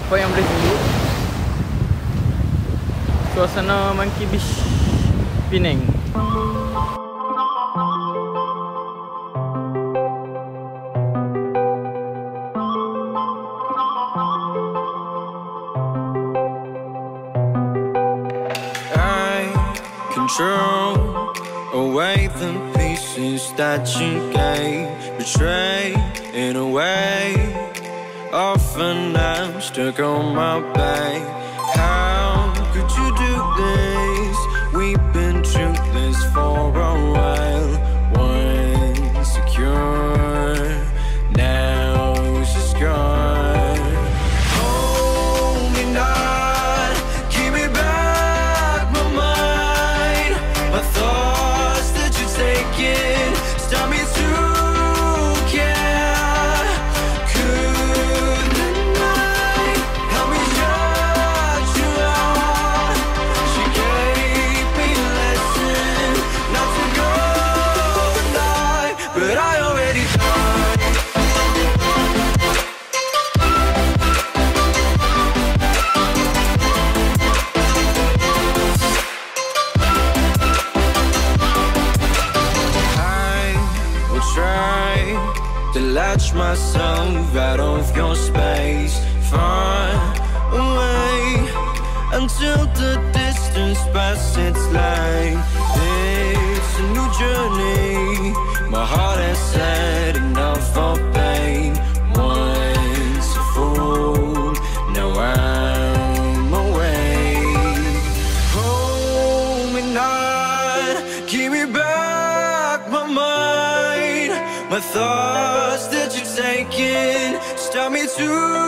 apa yang boleh tunggu. Suasana Monkey Beach Penang. Control away the pieces that you gave, betray in a way. Often I'm stuck on my back. How could you do this? We've been through this for a while. Once secure, now she's gone. Hold me not, give me back my mind. My thoughts that you're taking, stop me to care. Could the night help me judge you out? She gave me a lesson not to go and die, but I already died. Try to latch myself out of your space, far away, until the distance passes its line. It's a new journey, my heart has had enough of pain. Once a fool, now I'm away. Hold me not, give me back my mind. My thoughts that you've taken, stop me to